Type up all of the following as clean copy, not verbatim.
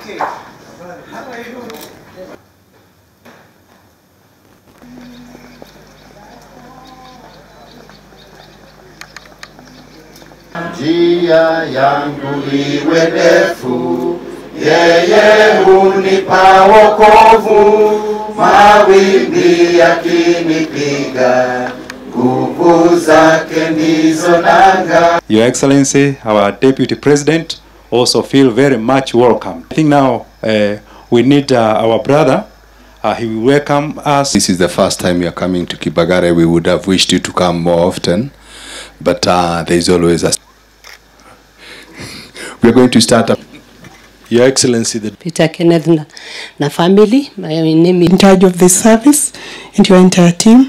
Njia yangu iwe ndefu, yeye hunipa wokovu, mawimbi yakinipiga, nguvu zake ndizo nanga. Your Excellency, our Deputy President, also feel very much welcome. I think now we need our brother. He will welcome us. This is the first time you are coming to Kibagare. We would have wished you to come more often, but there is always a... We are going to start up. Your Excellency, the Peter Kenneth na family, my name is in charge of this service and your entire team.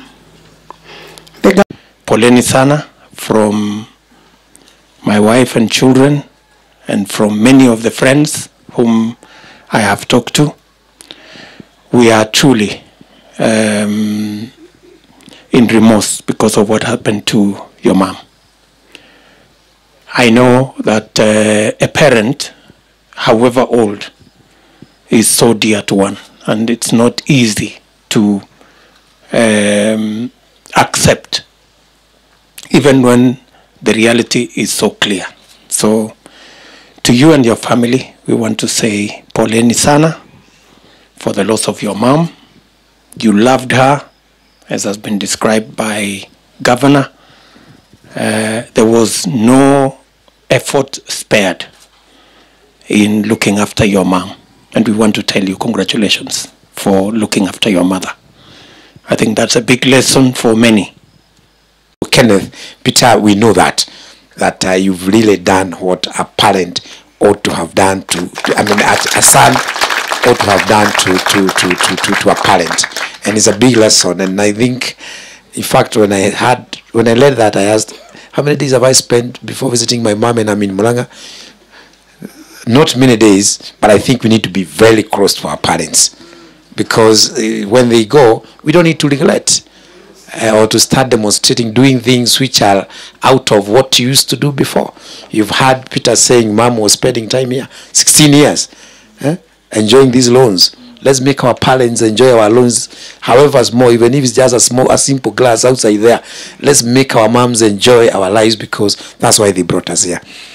Poleni sana from my wife and children and from many of the friends whom I have talked to. We are truly in remorse because of what happened to your mom. I know that a parent, however old, is so dear to one, and it's not easy to accept, even when the reality is so clear. So, to you and your family, we want to say, poleni sana for the loss of your mom. You loved her, as has been described by Governor. There was no effort spared in looking after your mom, and we want to tell you congratulations for looking after your mother. I think that's a big lesson for many. Kenneth, Peter, we know that you've really done what a parent ought to have done to a son ought to have done to a parent, and it's a big lesson. And I think, in fact, when I read that, I asked, how many days have I spent before visiting my mom, and I'm in Murang'a? Not many days, but I think we need to be very close to our parents, because when they go, we don't need to neglect or to start demonstrating, doing things which are out of what you used to do before. You've heard Peter saying mom was spending time here, 16 years, enjoying these loans. Let's make our parents enjoy our loans, however small, even if it's just a simple glass outside there. Let's make our moms enjoy our lives, because that's why they brought us here.